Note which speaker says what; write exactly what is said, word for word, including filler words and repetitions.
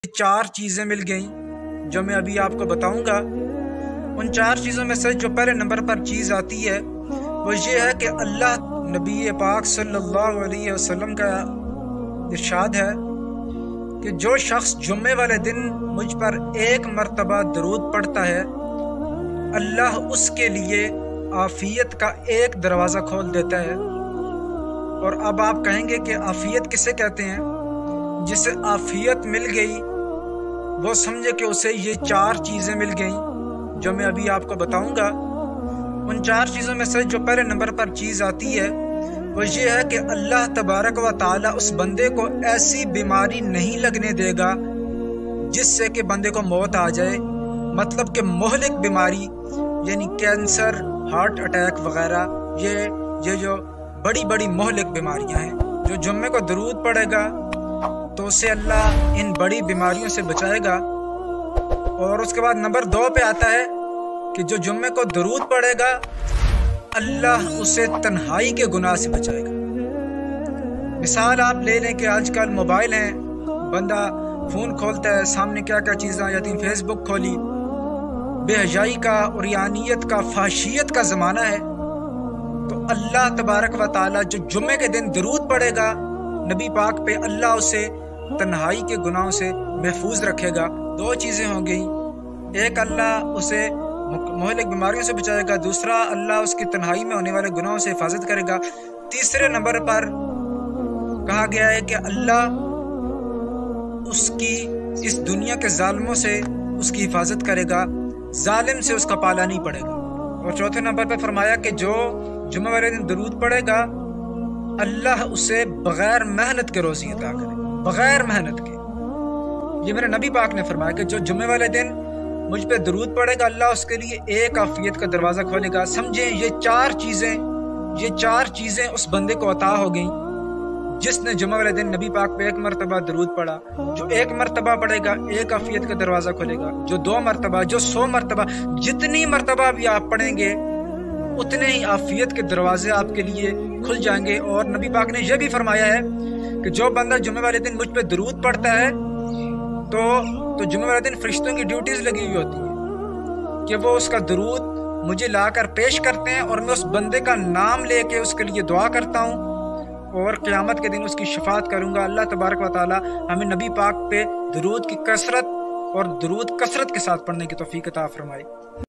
Speaker 1: चार चीज़ें मिल गईं जो मैं अभी आपको बताऊंगा। उन चार चीज़ों में से जो पहले नंबर पर चीज़ आती है वो ये है कि अल्लाह नबी पाक सल्लल्लाहु अलैहि वसल्लम का इरशाद है कि जो शख्स जुम्मे वाले दिन मुझ पर एक मर्तबा दरूद पढ़ता है, अल्लाह उसके लिए आफियत का एक दरवाज़ा खोल देता है। और अब आप कहेंगे कि आफियत किसे कहते हैं? जिसे आफियत मिल गई वो समझे कि उसे ये चार चीज़ें मिल गईं जो मैं अभी आपको बताऊंगा। उन चार चीज़ों में से जो पहले नंबर पर चीज़ आती है वो ये है कि अल्लाह तबारक व ताला उस बंदे को ऐसी बीमारी नहीं लगने देगा जिससे कि बंदे को मौत आ जाए। मतलब कि मोहलिक बीमारी यानी कैंसर, हार्ट अटैक वगैरह, ये ये जो बड़ी बड़ी मोहलिक बीमारियां हैं। जो जुम्मे को दरूद पड़ेगा तो उसे अल्लाह इन बड़ी बीमारियों से बचाएगा। और उसके बाद नंबर दो पे आता है कि जो जुम्मे को दरूद पड़ेगा अल्लाह उसे तन्हाई के गुनाह से बचाएगा। मिसाल आप ले लें कि आजकल मोबाइल हैं, बंदा फ़ोन खोलता है, सामने क्या क्या चीज़ें आ जाती हैं। फेसबुक खोली, बेहयाई का, उरियानियत का, फाशियत का ज़माना है। तो अल्लाह तबारक व ताला जो जुम्मे के दिन दरूद पड़ेगा नबी पाक पे, अल्लाह उसे तन्हाई के गुनाहों से महफूज रखेगा। दो चीज़ें हो गई, एक अल्लाह उसे मोहलिक बीमारियों से बचाएगा, दूसरा अल्लाह उसकी तन्हाई में होने वाले गुनाहों से हिफाजत करेगा। तीसरे नंबर पर कहा गया है कि अल्लाह उसकी इस दुनिया के जालिमों से उसकी हिफाजत करेगा, जालिम से उसका पाला नहीं पड़ेगा। और चौथे नंबर पर फरमाया कि जो जुम्मे वाले दिन दरूद पड़ेगा अल्लाह उसे बग़ैर मेहनत के रोज़ी अता करे, बग़ैर मेहनत के। ये मेरे नबी पाक ने फरमाया कि जो जुम्मे वाले दिन मुझ पे दरूद पड़ेगा अल्लाह उसके लिए एक आफियत का दरवाज़ा खोलेगा। समझें, ये चार चीज़ें ये चार चीज़ें उस बंदे को अता हो गई जिसने जुम्मे वाले दिन नबी पाक पे एक मरतबा दरूद पढ़ा। जो एक मरतबा पढ़ेगा एक आफियत का दरवाज़ा खुलेगा, जो दो मरतबा, जो सौ मरतबा, जितनी मरतबा भी आप पढ़ेंगे उतने ही आफियत के दरवाजे आपके लिए खुल जाएंगे। और नबी पाक ने यह भी फरमाया है कि जो बंदा जुम्मे वाले दिन मुझ पे दरूद पढ़ता है तो तो जुम्मे वाले दिन फरिश्तों की ड्यूटीज़ लगी हुई होती है कि वो उसका दरूद मुझे लाकर पेश करते हैं और मैं उस बंदे का नाम लेके उसके लिए दुआ करता हूँ और क़यामत के दिन उसकी शफाअत करूँगा। अल्लाह तबारक व ताला हमें नबी पाक पे दरूद की कसरत और दरूद कसरत के साथ पढ़ने की तौफीक अता फरमाए।